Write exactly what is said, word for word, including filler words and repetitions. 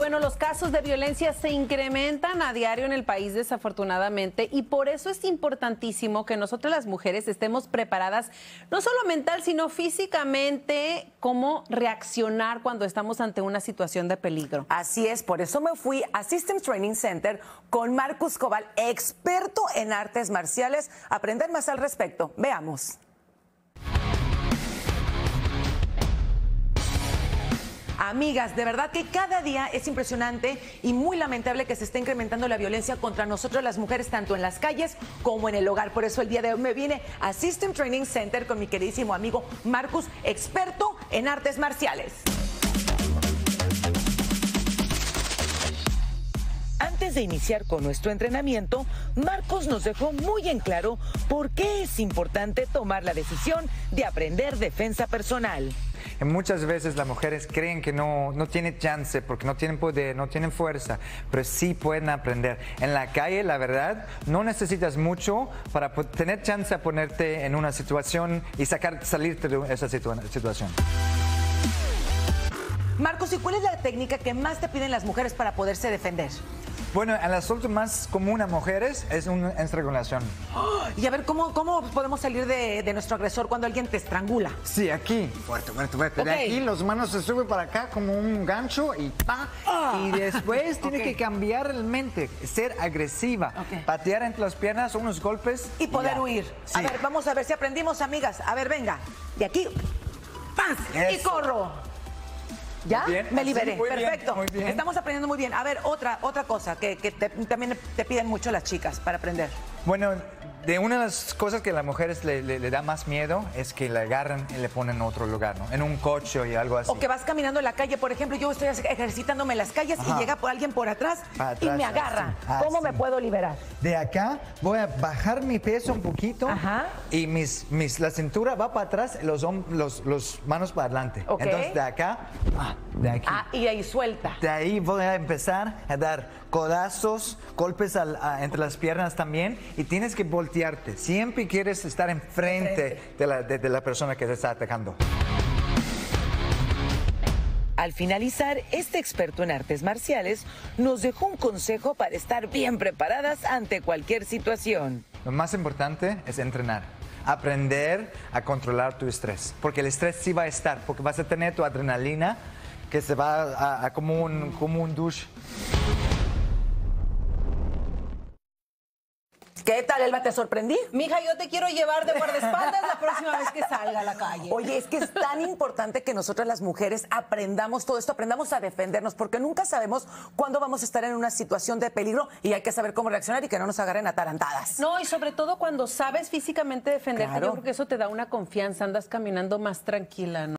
bueno, los casos de violencia se incrementan a diario en el país, desafortunadamente, y por eso es importantísimo que nosotras las mujeres estemos preparadas, no solo mental, sino físicamente, cómo reaccionar cuando estamos ante una situación de peligro. Así es, por eso me fui a Systems Training Center con Marcus Cobal, experto en artes marciales, a aprender más al respecto. Veamos. Amigas, de verdad que cada día es impresionante y muy lamentable que se esté incrementando la violencia contra nosotros las mujeres, tanto en las calles como en el hogar. Por eso el día de hoy me vine a System Training Center con mi queridísimo amigo Marcus, experto en artes marciales. Antes de iniciar con nuestro entrenamiento, Marcos nos dejó muy en claro por qué es importante tomar la decisión de aprender defensa personal. Muchas veces las mujeres creen que no, no tienen chance porque no tienen poder, no tienen fuerza, pero sí pueden aprender. En la calle, la verdad, no necesitas mucho para tener chance de ponerte en una situación y sacar, salirte de esa situa situación. Marcos, ¿y cuál es la técnica que más te piden las mujeres para poderse defender? Bueno, el asalto más común a mujeres es una estrangulación. Oh, y a ver, ¿cómo, cómo podemos salir de, de nuestro agresor cuando alguien te estrangula? Sí, aquí. Fuerte, fuerte, fuerte. Okay. De aquí las manos se suben para acá como un gancho y pa. Oh. Y después tiene okay. que cambiar el mente, ser agresiva, okay. patear entre las piernas, unos golpes. Y poder ya. huir. Sí. A ver, vamos a ver si aprendimos, amigas. A ver, venga. De aquí, ¡paz! Y corro. ¿Ya? Bien, me liberé. muy Perfecto. Bien, muy bien. Estamos aprendiendo muy bien. A ver, otra, otra cosa que, que te, también te piden mucho las chicas para aprender. Bueno, de una de las cosas que a las mujeres le, le, le da más miedo es que la agarran y le ponen en otro lugar, ¿no? En un coche y algo así. O que vas caminando en la calle, por ejemplo, yo estoy ejercitándome en las calles Ajá. y llega por alguien por atrás, atrás y me agarra. Así. ¿Cómo así. me puedo liberar? De acá voy a bajar mi peso un poquito Ajá. y mis, mis, la cintura va para atrás y los, los, los manos para adelante. Okay. Entonces de acá, de aquí. Ah, y ahí suelta. De ahí voy a empezar a dar codazos, golpes al, a, entre las piernas también y tienes que voltearte. Siempre quieres estar enfrente de la, de, de la persona que te está atacando. Al finalizar, este experto en artes marciales nos dejó un consejo para estar bien preparadas ante cualquier situación. Lo más importante es entrenar. Aprender a controlar tu estrés. Porque el estrés sí va a estar, porque vas a tener tu adrenalina que se va a, a como un, como un douche. ¿Qué tal, Elba? ¿Te sorprendí? Mija, yo te quiero llevar de guardaespaldas la próxima vez que salga a la calle. Oye, es que es tan importante que nosotras las mujeres aprendamos todo esto, aprendamos a defendernos, porque nunca sabemos cuándo vamos a estar en una situación de peligro y hay que saber cómo reaccionar y que no nos agarren atarantadas. No, y sobre todo cuando sabes físicamente defenderte, Claro. yo creo que eso te da una confianza, andas caminando más tranquila, ¿no?